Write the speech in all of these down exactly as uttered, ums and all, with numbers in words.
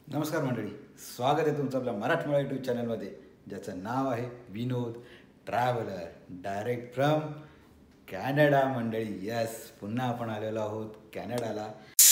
नमस्कार मंडळी, स्वागत आहे तुमचं आपल्या मराठमोळा यूट्यूब चॅनलमध्ये, ज्याचं नाव आहे Vinod traveller direct from Canada. मंडळी, यस, पुन्हा आपण आलेलो आहोत कॅनडाला.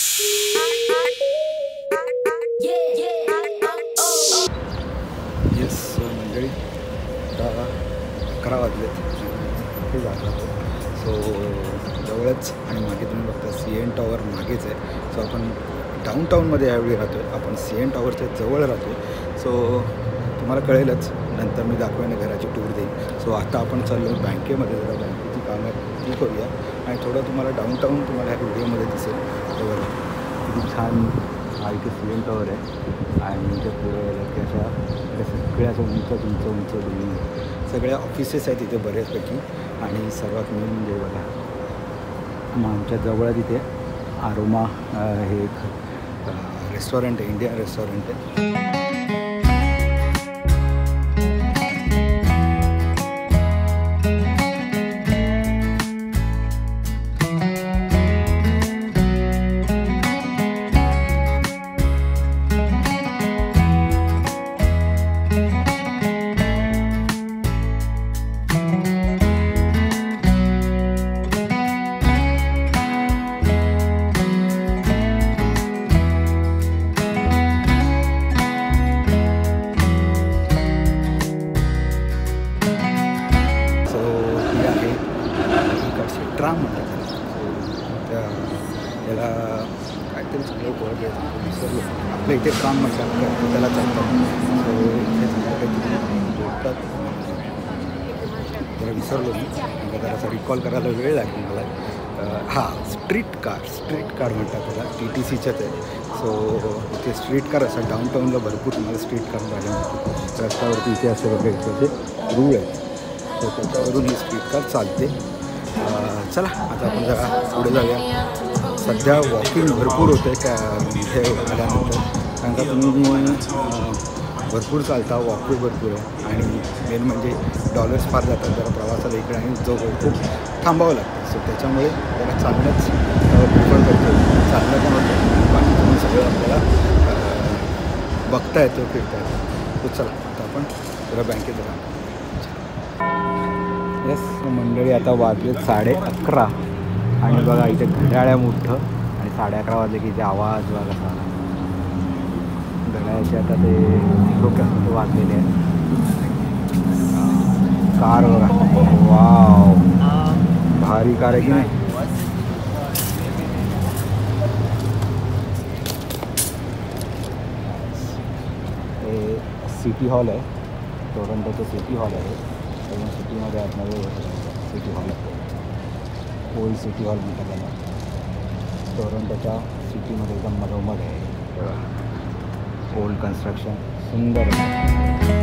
येस मंडळी, आता अकरा वाजलेत हे जात सो जवळच आणि मागे तुम्ही बघता सी एन टॉवर मागेच आहे. सो आपण डाऊनटाऊनमध्ये यावेळी राहतो आहे. आपण सी एन टॉवरच्या जवळ राहतो आहे. सो तुम्हाला कळेलच, नंतर मी दाखवेन, घराची टूर देईन. सो आता आपण चाललो बँकेमध्ये, जरा बँकेची कामं ती करूया आणि थोडं तुम्हाला डाऊनटाऊन तुम्हाला ह्या व्हिडिओमध्ये दिसेल. तर किती छान हा इथे सी एन टॉवर आहे आणि इथे पुढे की अशा सगळ्याचं उंच उंच उंच बिल्डिंग, सगळ्या ऑफिसेस आहेत इथे बऱ्याचपैकी. आणि सर्वात मेन म्हणजे बघा, मग आमच्या जवळच इथे आरोमा हे एक रेस्टॉरंट आहे, इंडियन रेस्टॉरंट आहे. ट्राम म्हणतात त्या याला काहीतरी चांगलं वर्ड आहे, विसरलो. आपल्या इथे ट्राम म्हणतात त्याला चालतात. सो इथे जोडतात, त्याला विसरलो मी, म्हणजे त्याला रिकॉल करायला वेळ लागेल मला. हां, स्ट्रीट कार स्ट्रीट कार म्हणतात त्याला, टी टी सीच्याच आहे. सो इथे स्ट्रीट कार असं डाऊनटाऊनला भरपूर तुम्हाला स्ट्रीट कार पाहायला मिळते. रस्त्यावरती इथे असे वगैरे त्याचे रूळ आहेत. सो त्याच्यावरून ही स्ट्रीट कार चालते. चला आता आपण जरा पुढे जाऊया. सध्या वॉकिंग भरपूर होतं आहे का इथे आल्यानंतर, कारण का तुम्ही भरपूर चालता, वॉकिंग भरपूर आहे आणि मेन म्हणजे डॉलर्स फार जातात जरा प्रवासाला इकडे आणि जो खूप थांबावं लागतं. सो त्याच्यामुळे जरा चालणंच प्रिफर करतो. चालणं पण होतं, बाकी तुम्ही सगळं आपल्याला बघता येतं, फिरता येतं. तो चला आता आपण जरा बँकेत जाऊ. येस मंडळी, आता वाजले साडे अकरा आणि बघा इथे घड्याळ मोठं आणि साडे अकरा वाजले की इथे आवाज बघा कसा घड्याळाचे. आता ते डोक्यात वाजलेले आहे. कार बघा, वाव, भारी कार आहे की नाही. हे सिटी हॉल आहे, टोरंटोचं सिटी हॉल आहे. त्यामुळे सिटीमध्ये आतमध्ये सिटी हॉल आहे, ओल्ड सिटी हॉल म्हणतात त्याला. टोरंटोच्या सिटीमध्ये एकदम मधोमध आहे. ओल्ड कन्स्ट्रक्शन, सुंदर आहे.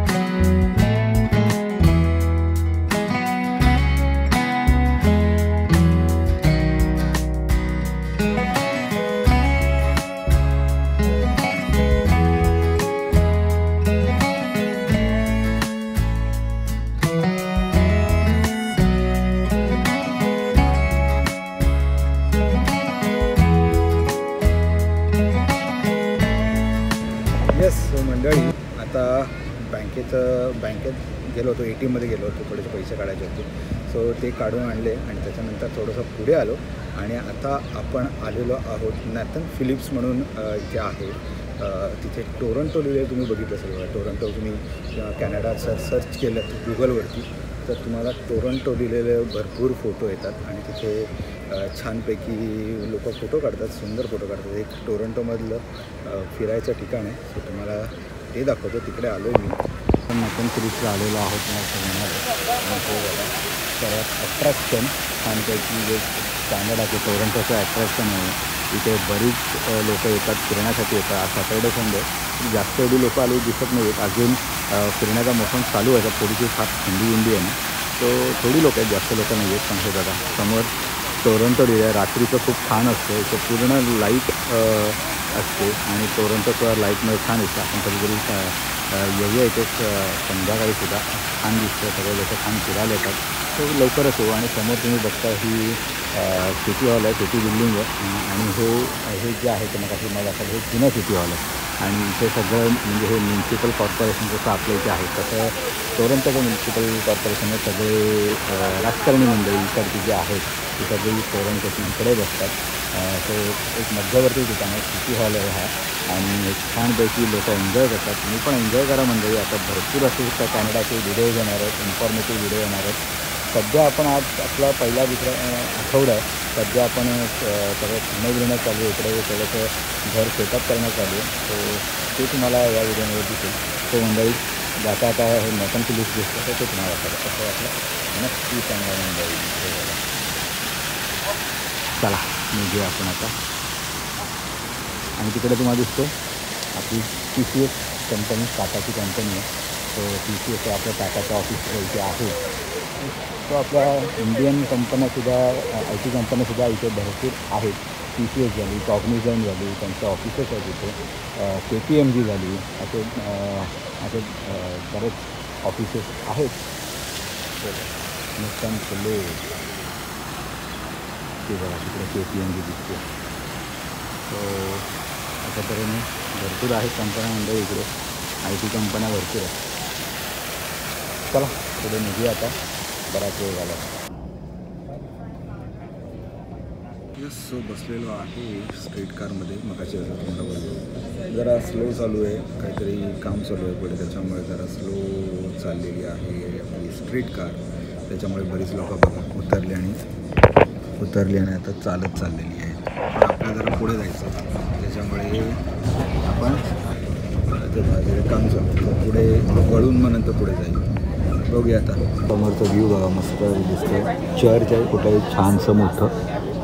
येस मंडळी, आता बँकेचं बँकेत गेलो होतो, ए टी एममध्ये गेलो होतो, थोडेसे पैसे काढायचे होते. सो ते काढून आणले आणि त्याच्यानंतर थोडंसं पुढे आलो आणि आता आपण आलेलो आहोत नॅथन फिलिप्स म्हणून इथे आहे. तिथे टोरंटो लिहिले, तुम्ही बघितलं सगळं टोरंटो. तुम्ही कॅनडा सर सर्च केलं गुगलवरती तर तुम्हाला टोरंटो लिहिलेले भरपूर फोटो येतात आणि तिथे छानपैकी लोक फोटो काढतात, सुंदर फोटो काढतात. एक टोरंटोमधलं फिरायचं ठिकाण आहे. सो तुम्हाला ते दाखवतो. तिकडे आलो मी, नॅथन फिलिप्सला आलेलो आहोत. सर्वात अट्रॅक्शन छानपैकी जे कॅनडाचे टोरंटोचं अट्रॅक्शन आहे. इथे बरीच लोक येतात, फिरण्यासाठी येतात. आज सॅटर्डे संडे जास्त एवढी लोकं आली दिसत नाही आहेत. अजून फिरण्याचा मोसम चालू आहे, थोडीशी फार थंडी इंडी आहे ना, तो थोडी लोक आहेत, जास्त लोक नाही आहेत. पण हे बघा समोर टोरंटो लिहिलं आहे. रात्रीचं खूप छान असतं, इथे पूर्ण लाईट असते आणि टोरंटोचं लाईटमध्ये छान दिसतं. आपण कधीतरी येऊया इथे संध्याकाळीसुद्धा, छान दिसतं. सगळे लोक छान फिरायला येतात. तो लवकरच येऊ. आणि समोर तुम्ही बघता ही सिटी हॉल आहे, सिटी बिल्डिंग आहे. आणि हे हे जे आहे ते मग मला हे जुनं सिटी हॉल आहे. आणि इथे सगळं म्हणजे हे म्युन्सिपल कॉर्पोरेशन जसं आपल्या इथे आहे तसं टोरंटोचं म्युन्सिपल कॉर्पोरेशन सगळे राजकारणी मंडळी इकडची जे आहेत ती सगळी टोरंटोची इकडे बसतात. तो एक मध्यवर्ती ठिकाण आहे, सिटी हॉल आहे हा, आणि एक छानपैकी लोक एन्जॉय करतात. तुम्ही पण एन्जॉय करा मंडळी. आता भरपूर असे कॅनडाचे व्हिडिओज येणार आहेत, इन्फॉर्मेटिव्ह व्हिडिओ येणार आहेत. सध्या आपण आज आपला पहिला दुसरा आठवडा आहे. सध्या आपण सगळं खाणं बिणं चालू आहे, इकडे थोडंसं घर सेटअप करणं चालू आहे. सो ते तुम्हाला या व्हिडिओमध्ये दिसेल. तो मंडळी जाता आता हे मटनची लिस्ट दिसतं तर ते तुम्हाला वाटतं कसं वाटलं नक्की सांगा मंडळी. चला निघूया आपण आता. आणि तिकडे तुम्हाला दिसतो आपली टी सी एस कंपनी, टाटाची कंपनी आहे. सो टी सी एस आपल्या टाटाचं ऑफिस इथे आहे. तो आपल्या इंडियन कंपन्यासुद्धा, आय टी कंपन्यासुद्धा इथे भरपूर आहेत. टी सी एस झाली, कॉग्निझंट झाली, त्यांचे ऑफिसेस आहेत इथे. के पी एम जी झाली, असे असे बरेच ऑफिसेस आहेत. नुकसान फुले ते बघा तिकडे के पी एम जी दिसते. सो अशा तऱ्हेने भरपूर आहेत कंपन्या मंडळी इकडे, आय टी कंपन्या भरपूर आहेत. चला पुढे निघूया आता, बराच वेळ झाला. यस, सो बसलेलो आहे स्ट्रीट कारमध्ये. मगाशी असं तुम्हाला बोललो जरा स्लो चालू आहे, काहीतरी काम चालू आहे पुढे, त्याच्यामुळे जरा स्लो चाललेली आहे आपली स्ट्रीट कार. त्याच्यामुळे बरीच लोक बघा उतरली आणि उतरली आणि आता चालत चाललेली आहे. पण आपल्याला जरा पुढे जायचं, त्याच्यामुळे आपण ते बाजूला काम चालू पुढे वळून मग नंतर पुढे जाईल. बघूया आता. समोरचा व्ह्यू बघा मस्त दिसतो. चर्च आहे कुठेही छानसं मोठं,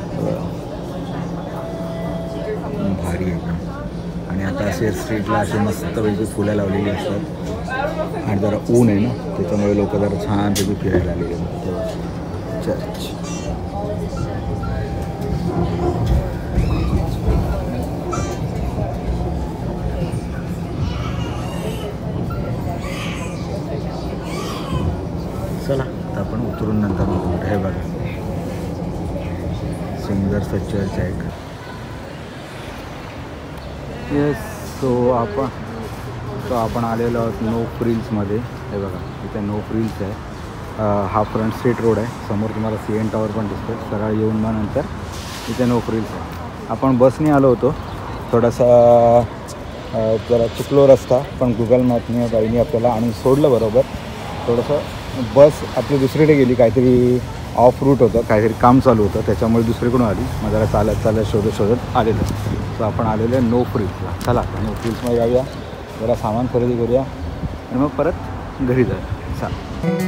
भारी एकदम. आणि आता असे स्ट्रीटला असे मस्तपैकी फुलं लावलेली असतात आणि जरा ऊन आहे ना, त्याच्यामुळे लोक जरा छानपैकी फिरायला आलेले असतात. चर्च चला आता आपण उतरून नंतर बघू. हे बघा सुंदरसं चर्च आहे. येस, सो आपण सो आपण आलेलो आहोत नो फ्रिल्समध्ये. हे बघा इथे नो फ्रिल्स आहे. हा फ्रंट स्ट्रीट रोड आहे. समोर तुम्हाला सी एन टॉवर पण दिसतो. सरळ येऊन मग नंतर इथे नो फ्रिल्स आहे. आपण बसने आलो होतो, थोडासा जरा चुकलो रस्ता, पण गुगल मॅपने बाईने आपल्याला आणून सोडलं बरोबर. थोडंसं बस आपली दुसरीकडे गेली, काहीतरी ऑफ रूट होतं, काहीतरी काम चालू होतं, त्याच्यामुळे दुसरीकडून आली. मग जरा चालत चालत शोधत शोधत आलेलं. सो आपण आलेलो आहे नो फ्रिल्सला. चला नो फ्रिल्समध्ये जाऊया, जरा सामान खरेदी करूया आणि मग परत घरी जाऊया. चला.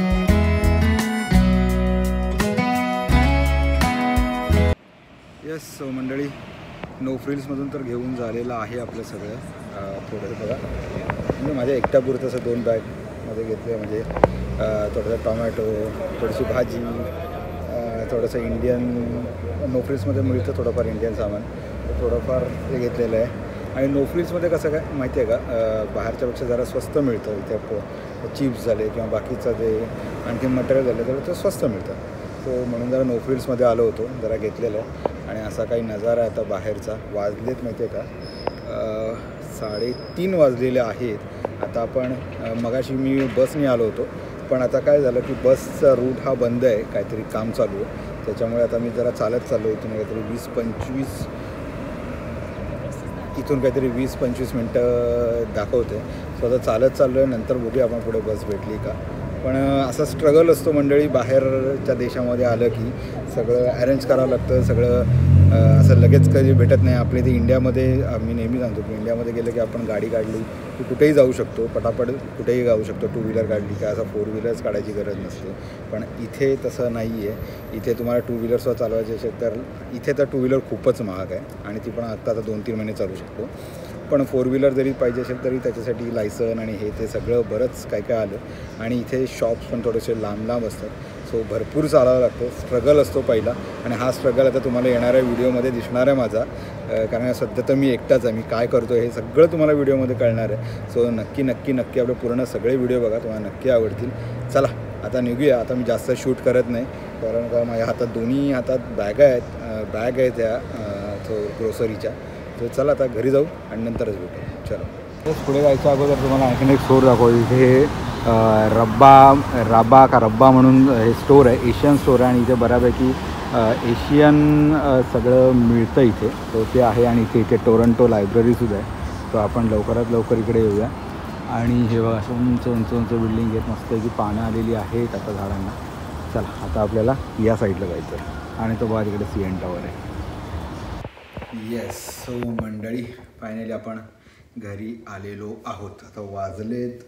येस, सो मंडळी नो फ्रिल्समधून तर घेऊन झालेलं आहे आपलं सगळं. थोडं बघा म्हणजे माझ्या एकट्यापुरतं असं दोन बॅगमध्ये घेतले, म्हणजे थोडंसं टोमॅटो, थोडीशी भाजी, थोडंसं इंडियन नो फ्रिल्समध्ये मिळतं थोडंफार इंडियन सामान, थोडंफार हे घेतलेलं आहे. आणि नो फ्रिल्समध्ये कसं काय माहिती आहे का, बाहेरच्यापेक्षा जरा स्वस्त मिळतं. इथे चिप्स झाले किंवा बाकीचं जे आणखी मटेरियल झालं तर ते स्वस्त मिळतं. सो म्हणून जरा नो फ्रिल्समध्ये आलो होतो, जरा घेतलेलं आहे. आणि असा काही नजारा आहे आता बाहेरचा. वाजलेत माहिती आहे का, साडेतीन वाजलेले आहेत. आता आपण मगाशी मी बसने आलो होतो, पण आता काय झालं की बसचा रूट हा बंद आहे, काहीतरी काम चालू आहे. त्याच्यामुळे आता मी जरा चालत चाललो. इथून काहीतरी वीस पंचवीस इथून काहीतरी वीस पंचवीस मिनटं दाखवते. सो आता चालत चाललो आहे, नंतर बघूया आपण पुढे बस भेटली का. पण असा स्ट्रगल असतो मंडळी, बाहेरच्या देशामध्ये आलं की सगळं अरेंज करावं लागतं. सगळं असं लगेच कधी भेटत नाही. आपल्या इथे इंडियामध्ये मी नेहमी सांगतो की इंडियामध्ये गेलं की आपण गाडी काढली की कुठेही जाऊ शकतो, पटापट कुठेही जाऊ शकतो. टू व्हीलर काढली का असं फोर व्हीलर्स काढायची गरज नसते. पण इथे तसं नाही आहे. इथे तुम्हाला टू व्हीलर्सवर चालवायचे असेल तर इथे तर टू व्हीलर खूपच महाग आहे, आणि ती पण आत्ता आता दोन तीन महिने चालू शकतो. पण फोर व्हीलर जरी पाहिजे असेल तरी त्याच्यासाठी लायसन आणि हे ते सगळं बरंच काय काय आलं. आणि इथे शॉप्स पण थोडेसे लांब लांब असतात. सो भरपूर चालावं लागतं. स्ट्रगल असतो पहिला, आणि हा स्ट्रगल आता तुम्हाला येणाऱ्या व्हिडिओमध्ये दिसणार आहे माझा. कारण सध्या तर मी एकटाच आहे. मी काय करतो हे सगळं तुम्हाला व्हिडिओमध्ये कळणार आहे. सो नक्की नक्की नक्की आपले पूर्ण सगळे व्हिडिओ बघा, तुम्हाला नक्की आवडतील. चला आता निघूया. आता मी जास्त शूट करत नाही, कारण का माझ्या हातात दोन्ही हातात बॅगा आहेत, बॅग आहेत त्या तो ग्रोसरीच्या. तर चला आता घरी जाऊ आणि नंतरच भेटू. चलो तेच पुढे जायच्या अगोदर तुम्हाला आणखीन एक स्टोर दाखवतो. इथे रब्बा राबा का रब्बा म्हणून हे स्टोर आहे, एशियन स्टोर आहे आणि इथे बऱ्यापैकी एशियन सगळं मिळतं इथे. तो ते आहे आणि इथे इथे टोरंटो लायब्ररीसुद्धा आहे. तो आपण लवकरात लवकर इकडे येऊया. आणि हे बघा असं उंच उंच उंच बिल्डिंग आहेत, मस्त की पानं आलेली आहेत आता झाडांना. चला आता आपल्याला या साईडला जायचं आहे आणि तो बघा तिकडे सी एन टॉवर आहे. येस, सो मंडळी फायनली आपण घरी आलेलो आहोत. आता वाजलेत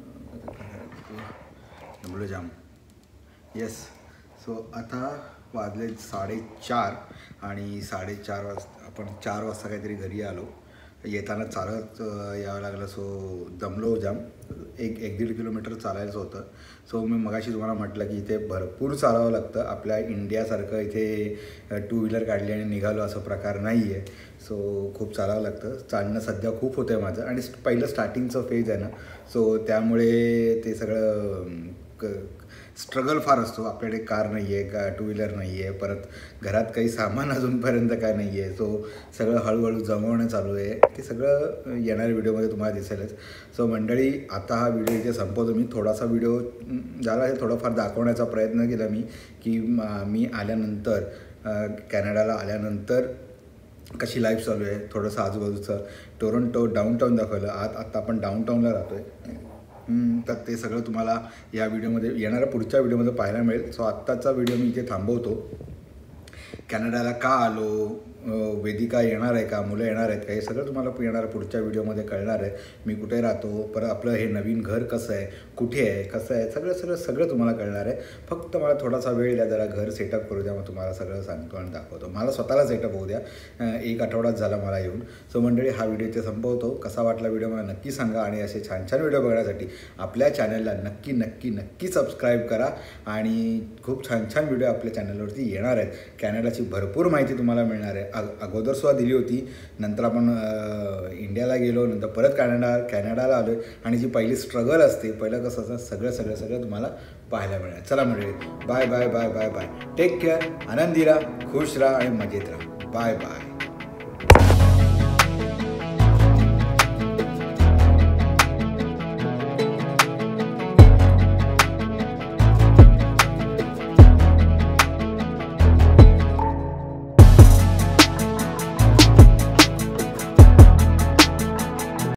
डबल जाम. येस, सो आता वाजलेत साडेचार आणि साडेचार वाजता आपण चार वाजता काहीतरी घरी आलो. येताना चालत यावं लागलं. सो दमलो जाम. एक एक दीड किलोमीटर चालायचं होतं. सो मी मगाशी तुम्हाला म्हटलं की इथे भरपूर चालावं लागतं. आपल्या इंडियासारखं इथे टू व्हीलर काढली आणि निघालो असं प्रकार नाही आहे. सो खूप चालावं लागतं. चालणं सध्या खूप होतं आहे माझं आणि पहिलं स्टार्टिंगचं फेज आहे ना, सो त्यामुळे ते सगळं क स्ट्रगल फार असतो. आपल्याकडे कार नाही आहे, का टू व्हीलर नाही आहे, परत घरात काही सामान अजूनपर्यंत काय नाही आहे. सो सगळं हळूहळू जमवणं चालू आहे. ते सगळं येणाऱ्या व्हिडिओमध्ये तुम्हाला दिसेलच. सो मंडळी आता हा व्हिडिओ इथे संपवतो मी. थोडासा व्हिडिओ झाला आहे, थोडंफार दाखवण्याचा प्रयत्न केला मी की मी आल्यानंतर कॅनडाला आल्यानंतर कशी लाईफ चालू आहे, थोडंसं आजूबाजूचं टोरंटो डाऊनटाऊन दाखवलं. आत आत्ता आपण डाऊनटाऊनला राहतो आहे. तर ते सगळं तुम्हाला या व्हिडिओमध्ये येणाऱ्या पुढच्या व्हिडिओमध्ये पाहायला मिळेल. सो आत्ताचा व्हिडिओ मी इथे थांबवतो. कॅनडाला का आलो, वेदिका येणार आहे का, मुलं येणार आहेत का, हे सगळं तुम्हाला येणाऱ्या पुढच्या व्हिडिओमध्ये कळणार आहे. मी कुठे राहतो, परत आपलं हे नवीन घर कसं आहे, कुठे आहे, कसं आहे, सगळं सगळं सगळं तुम्हाला कळणार आहे. फक्त मला थोडासा वेळ द्या, जरा घर सेटअप करू द्या, मग तुम्हाला सगळं सांगतो आणि दाखवतो. मला स्वतःला सेटअप होऊ द्या. एक आठवडाच झाला मला येऊन. सो मंडळी हा व्हिडिओ इथे संपवतो. कसा वाटला व्हिडिओ मला नक्की सांगा आणि असे छान छान व्हिडिओ बघण्यासाठी आपल्या चॅनलला नक्की नक्की नक्की सबस्क्राईब करा. आणि खूप छान छान व्हिडिओ आपल्या चॅनलवरती येणार आहेत. कॅनडाची भरपूर माहिती तुम्हाला मिळणार आहे. अग अगोदरसुद्धा दिली होती, नंतर आपण इंडियाला गेलो, नंतर परत कॅनडा कॅनडाला आलो आहे आणि जी पहिली स्ट्रगल असते, पहिलं कसं असतं, सगळं सगळं सगळं तुम्हाला पाहायला मिळणार. चला मंडळी, bye bye bye bye bye. Take care, आनंदी राहा, खुश राहा आणि मजेत राहा. Bye bye.